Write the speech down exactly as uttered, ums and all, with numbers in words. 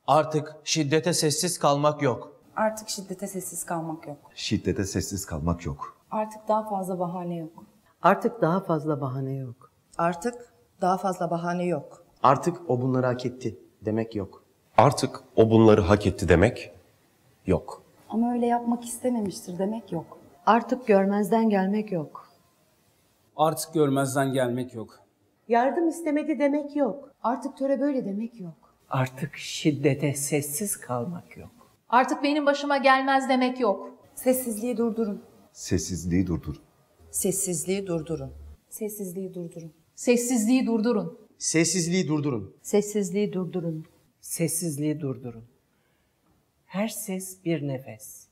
Artık şiddete sessiz kalmak yok. Artık şiddete sessiz kalmak yok. Şiddete sessiz kalmak yok. Artık daha fazla bahane yok. Artık daha fazla bahane yok. Artık daha fazla bahane yok. Artık o bunları hak etti demek yok. Artık o bunları hak etti demek yok. Ama öyle yapmak istememiştir demek yok. Artık görmezden gelmek yok. Artık görmezden gelmek yok. Yardım istemedi demek yok. Artık töre böyle demek yok. Artık şiddete sessiz kalmak yok. Artık benim başıma gelmez demek yok. Sessizliği durdurun. Sessizliği durdur. Sessizliği durdurun. Sessizliği durdurun. Sessizliği durdurun. Sessizliği durdurun. Sessizliği durdurun. Sessizliği durdurun. Her ses bir nefes.